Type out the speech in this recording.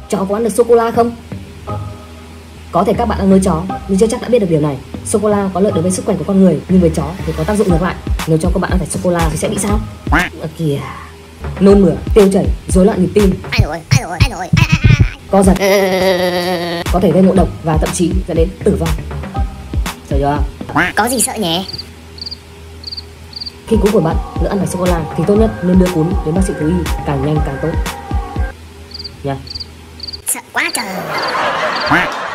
chó có ăn được sô-cô-la không? Có thể các bạn đang nuôi chó nhưng chưa chắc đã biết được điều này. Sô-cô-la có lợi đối với sức khỏe của con người, nhưng với chó thì có tác dụng ngược lại. Nếu cho các bạn ăn phải sô-cô-la thì sẽ bị sao? Kìa, nôn mửa, tiêu chảy, rối loạn nhịp tim, co giật, có thể gây ngộ độc và thậm chí dẫn đến tử vong. Sợ chưa? Có gì sợ nhỉ? Khi cún của bạn lỡ ăn phải sô-cô-la thì tốt nhất nên đưa cún đến bác sĩ thú y, càng nhanh càng tốt nha. Sợ quá trời.